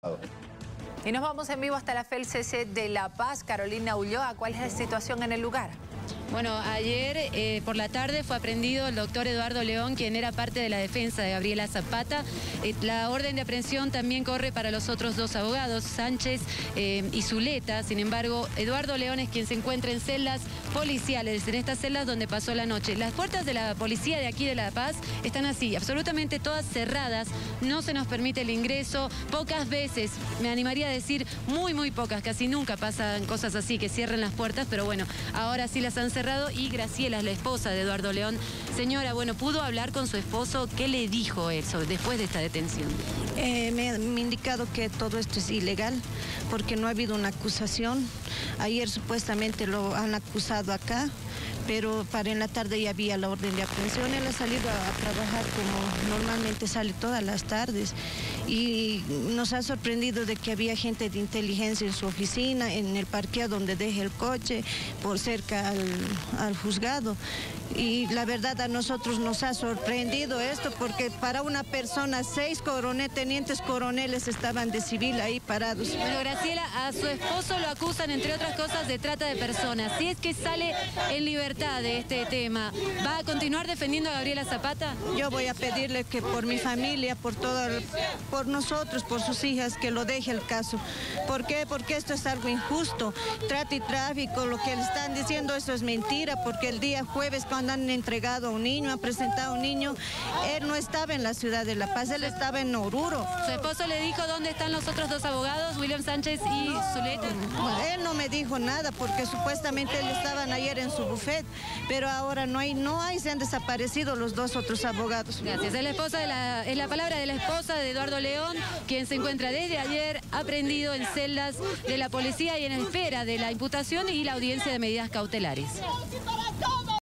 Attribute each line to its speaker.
Speaker 1: Y nos vamos en vivo hasta la FELCC de La Paz. Carolina Ulloa, ¿cuál es la situación en el lugar?
Speaker 2: Bueno, ayer por la tarde fue aprendido el doctor Eduardo León, quien era parte de la defensa de Gabriela Zapata. La orden de aprehensión también corre para los otros dos abogados, Sánchez y Zuleta. Sin embargo, Eduardo León es quien se encuentra en celdas policiales, en estas celdas donde pasó la noche. Las puertas de la policía de aquí de La Paz están así, absolutamente todas cerradas. No se nos permite el ingreso. Pocas veces, me animaría a decir muy pocas, casi nunca pasan cosas así, que cierren las puertas, pero bueno, ahora sí las han cerrado. Y Graciela es la esposa de Eduardo León. Señora, bueno, ¿pudo hablar con su esposo? ¿Qué le dijo eso después de esta detención?
Speaker 3: Me ha indicado que todo esto es ilegal porque no ha habido una acusación. Ayer supuestamente lo han acusado acá, pero para en la tarde ya había la orden de aprehensión. Él ha salido a trabajar como normalmente sale todas las tardes y nos ha sorprendido de que había gente de inteligencia en su oficina, en el parqueo donde deja el coche, por cerca al juzgado. Y la verdad a nosotros nos ha sorprendido esto porque para una persona 6 tenientes coroneles estaban de civil ahí parados.
Speaker 2: Bueno, Graciela, a su esposo lo acusan entre otras cosas de trata de personas. Si es que sale en libertad de este tema, ¿va a continuar defendiendo a Gabriela Zapata?
Speaker 3: Yo voy a pedirle que por mi familia, por nosotros, por sus hijas, que lo deje el caso. ¿Por qué? Porque esto es algo injusto. Trata y tráfico, lo que le están diciendo, eso es mentira, porque el día jueves cuando han entregado a un niño, han presentado a un niño, él no estaba en la ciudad de La Paz, él estaba en Oruro.
Speaker 2: ¿Su esposo le dijo dónde están los otros dos abogados, William Sánchez y Zuleta?
Speaker 3: Bueno, él no me dijo nada porque supuestamente ellos estaban ayer en su buffet, pero ahora no hay, se han desaparecido los dos otros abogados.
Speaker 2: Gracias. Es la palabra de la esposa de Eduardo León, quien se encuentra desde ayer aprendido en celdas de la policía y en espera de la imputación y la audiencia de medidas cautelares.